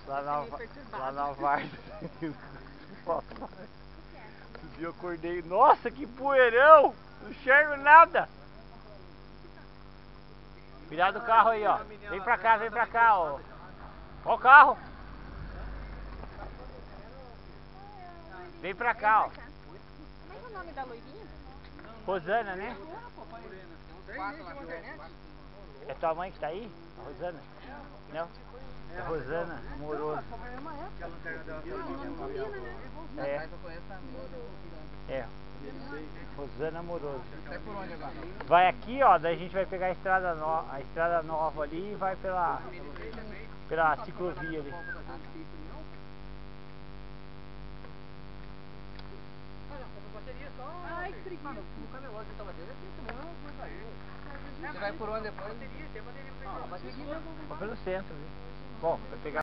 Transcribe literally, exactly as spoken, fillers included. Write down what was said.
Lá na, lá na Varsa. Eu acordei. Nossa, que poeirão! Não enxergo nada! Cuidado do carro aí, ó. Vem pra cá, vem pra cá, ó. Ó o carro. Vem pra cá, ó. Como é que é o nome da loirinha? Rosana, né? É tua mãe que tá aí? A Rosana? Não? É Rosana Moroso. É. É. Rosana Moroso. Vai aqui, ó, daí a gente vai pegar a estrada, no, a estrada nova ali e vai pela, pela ciclovia ali. Ai, que preguiça. Você vai por onde depois? Vou pelo centro ali. Bom, vai pegar